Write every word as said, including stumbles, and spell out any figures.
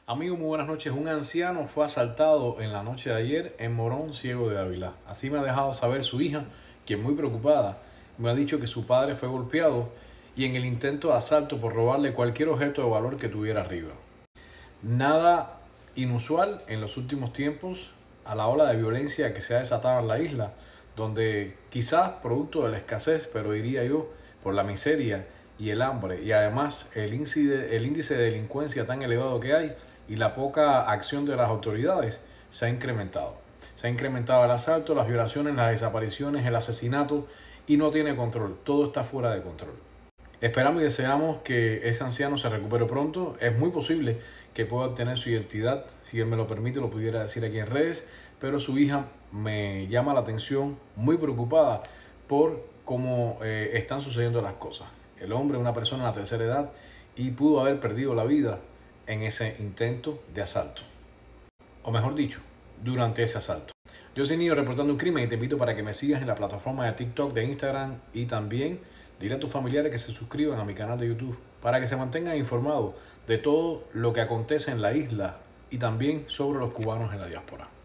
Amigo, muy buenas noches. Un anciano fue asaltado en la noche de ayer en Morón, Ciego de Ávila. Así me ha dejado saber su hija, quien muy preocupada me ha dicho que su padre fue golpeado y en el intento de asalto por robarle cualquier objeto de valor que tuviera arriba. Nada inusual en los últimos tiempos a la ola de violencia que se ha desatado en la isla, donde quizás producto de la escasez, pero diría yo por la miseria y el hambre, y además el índice, el índice de delincuencia tan elevado que hay y la poca acción de las autoridades, se ha incrementado. Se ha incrementado el asalto, las violaciones, las desapariciones, el asesinato, y no tiene control. Todo está fuera de control. Esperamos y deseamos que ese anciano se recupere pronto. Es muy posible que pueda obtener su identidad, si él me lo permite, lo pudiera decir aquí en redes, pero su hija me llama la atención, muy preocupada por cómo eh, están sucediendo las cosas. El hombre es una persona de la tercera edad y pudo haber perdido la vida en ese intento de asalto. O mejor dicho, durante ese asalto. Yo soy Niño reportando un crimen y te invito para que me sigas en la plataforma de TikTok, de Instagram, y también dile a tus familiares que se suscriban a mi canal de YouTube para que se mantengan informados de todo lo que acontece en la isla y también sobre los cubanos en la diáspora.